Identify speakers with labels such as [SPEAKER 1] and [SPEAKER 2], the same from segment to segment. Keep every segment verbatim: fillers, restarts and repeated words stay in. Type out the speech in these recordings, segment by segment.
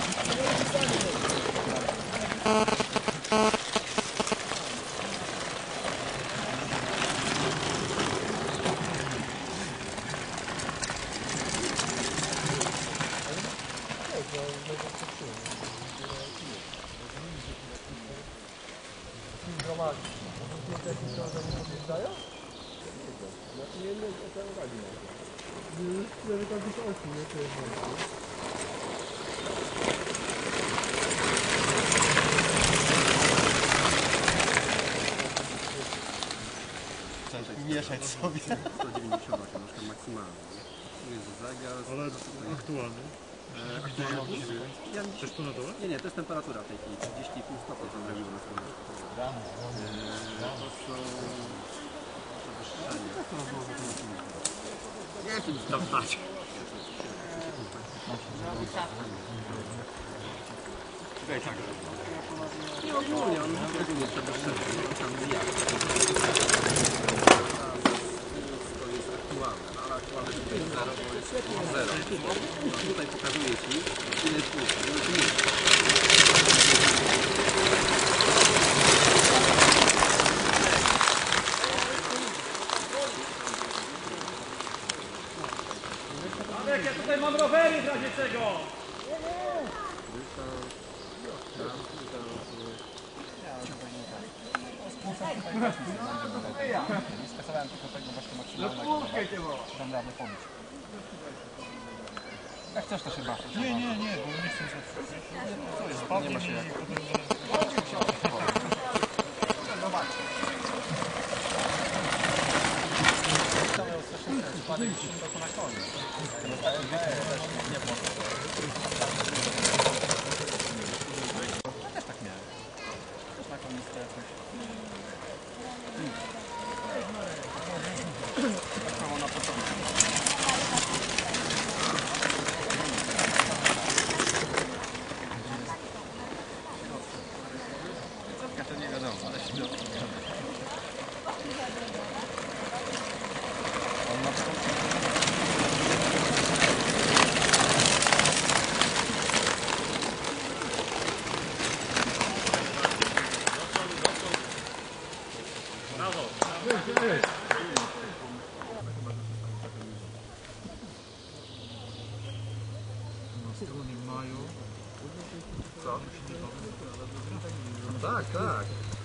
[SPEAKER 1] Mieszać sobie.
[SPEAKER 2] sto dziewięćdziesiąt osiem, troszkę maksymalnie. Tu jest zegar. Ale
[SPEAKER 3] aktualny?
[SPEAKER 2] E, aktualny. Ja,
[SPEAKER 3] też tu na dole?
[SPEAKER 2] Nie, nie, to jest temperatura w tej chwili. trzydzieści i pół stopnia tam robiło na stronę. E, to są przewyższenia. Nie chcę nic tam dać. Tutaj tak. Nie ogólnie, on ogólnie przewyższenia. On tam zjadł. To jest aktualne, ale aktualne to jest zero, bo jest zero. Tutaj pokazuje Ci, ile jest tłuszczu, ile tu jest.
[SPEAKER 4] Marek, ja tutaj mam rowery w razie czego!
[SPEAKER 1] Skasowałem tylko tego właśnie maksymalnego. Dam radę pomóc. Jak chcesz to się bawić?
[SPEAKER 3] Nie, nie, nie, bo nie chcę zatrzymać. To jest spadnie
[SPEAKER 1] nie ma się
[SPEAKER 3] i
[SPEAKER 1] jak.
[SPEAKER 3] potem...
[SPEAKER 1] Spadek to na koniec. Nie poszło. Też tak miałem. Też na koniec to jakoś... Tak samo na początku. To nie wiadomo, ale środka. On na początku...
[SPEAKER 3] Na stronie Maju.
[SPEAKER 2] Co? Tak, tak.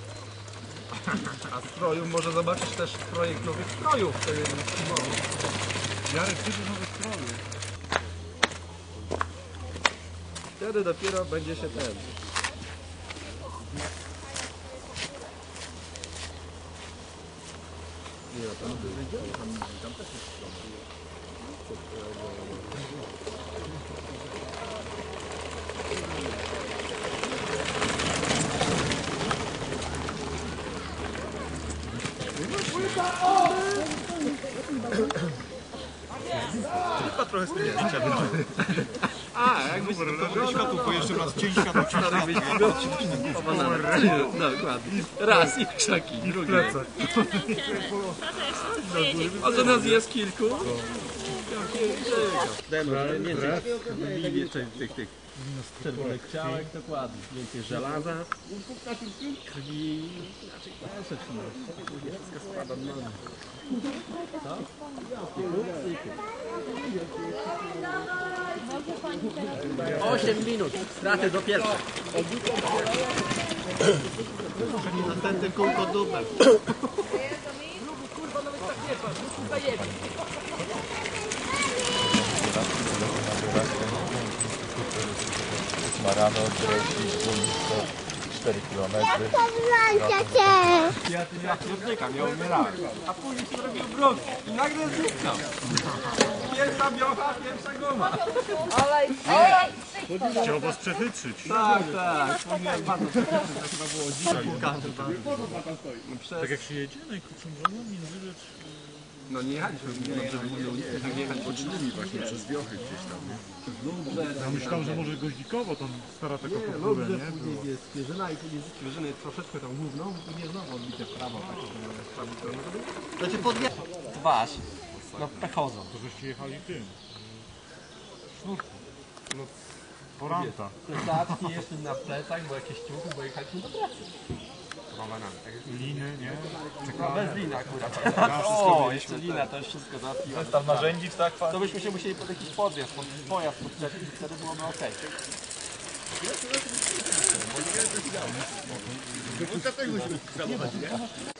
[SPEAKER 2] A stroju może zobaczyć też projekt nowych strojów. To jest
[SPEAKER 3] Jarek, dużo nowych strojów.
[SPEAKER 2] Wtedy dopiero będzie się ten. Nie, tam wyjdzie, tam, tam też jest stroj. Chyba trochę zmieniać. A, jakby to światło pojeżdżę raz dzień światło dokładnie. Raz i krzaki, drugi. A że nas jest kilku? Dobra, więcej tych, tych czerwonych ciałek, dokładnie. Więcej żelaza, krwi, inaczej troszeczkę. Wszystko spada na dół. Co? osiem minut, straty do pierwszej. Następny kółko dubel. Kurwa, nawet tak nie patrz, kurwa jebie.
[SPEAKER 5] Marano, Dreśnik, Górnicko, cztery kilometry.
[SPEAKER 2] Ja tu ja pierdykam, ja umierałem. A później się robił brud i nagle zniknął. Pierwsza biocha, pierwsza guma.
[SPEAKER 3] Chciał was przechytrzyć.
[SPEAKER 2] Tak, tak. Później bardzo przechytrzyć, to chyba było dzisiaj.
[SPEAKER 3] Tak jak się jedzie najkrótszą drogą, Międzyrzecz...
[SPEAKER 2] No nie jechaliśmy, żeby nie ulicy, tak jechać poczynnymi właśnie przez wiochy gdzieś tam, nie?
[SPEAKER 3] Ja myślałem, że może Goździkowo tam stara taka
[SPEAKER 2] Nie,
[SPEAKER 3] podgórę,
[SPEAKER 2] Lublin,
[SPEAKER 3] nie?
[SPEAKER 2] później jest Zwierzyna i później z Zwierzyny troszeczkę tą główną i później znowu odbicie w prawo, tak, żeby w prawą stronę. To cię podje...
[SPEAKER 1] Dwaś. No pechodzą.
[SPEAKER 3] To żeście jechali tym. Sznurku.
[SPEAKER 2] No,
[SPEAKER 3] Poranta.
[SPEAKER 2] Plecaki jeszcze na plecach, bo jakieś ciuchy, bo jechaliśmy do pracy.
[SPEAKER 3] Liny, nie?
[SPEAKER 2] No bez lina akurat.
[SPEAKER 3] wszystko
[SPEAKER 2] O,
[SPEAKER 3] mieliśmy,
[SPEAKER 2] jeszcze lina, to już wszystko załatwiłem.
[SPEAKER 5] Zestaw narzędzi, tak?
[SPEAKER 2] To byśmy się musieli pod jakiś podjazd, pod pojazd podczepić i wtedy byłoby okej.
[SPEAKER 6] Tego musimy